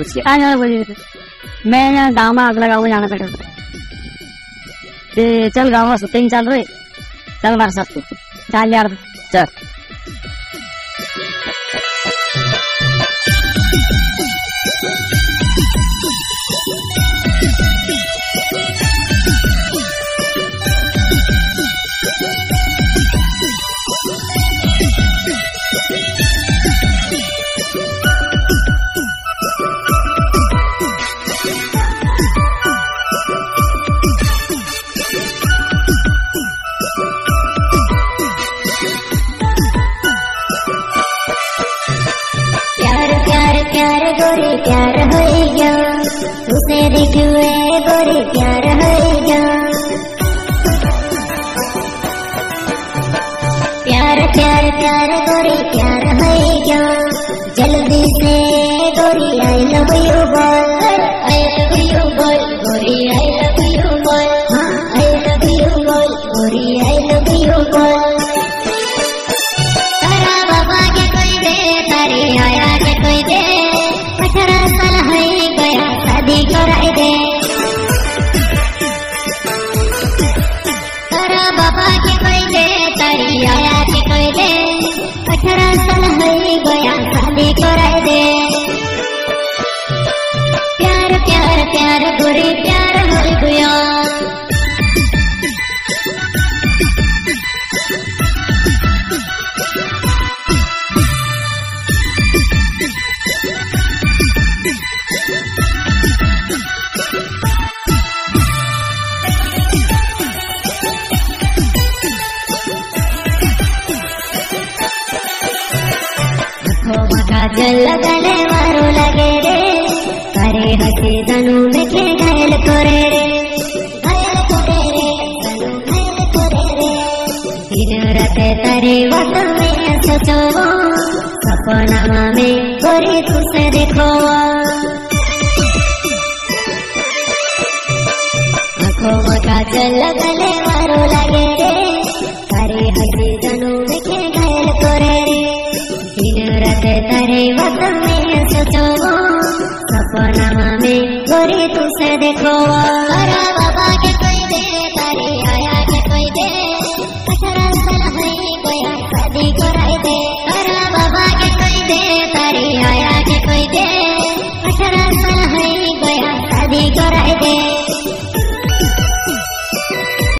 पूछिए आने वाला बोलिए। मैं ना गाँव में आग लगाऊ जाना पड़े चल गाँव में शूटिंग चल रही चल मार साथ चल यार चल प्यार हो गया उसे देखुए गोरी प्यार हो गया प्यार प्यार प्यार गोरी प्यार हो गया जल्दी से गोरी आई लव यू बोल गोरी आई लव यू बोल हाँ आई लव यू बोल गोरी आई लव यू बोल तारा बाबा के कोई दे तारी आया के कोई दे 18 साल हो गया शादी कराई दे तारा बाबा के कोई दे तारी आया के कोई दे 18 साल हो गया शादी कराई दे प्यार प्यार प्यार गोरी प्यार हो गया काजल गले मारो लगे रे करे हसी जनू में के घायल करे रे जनू घायल करे रे दिन रात तारे वक्त में सोचो सपना में गोरी तुझसे देखो आँखों में काजल गले मारो लगे रे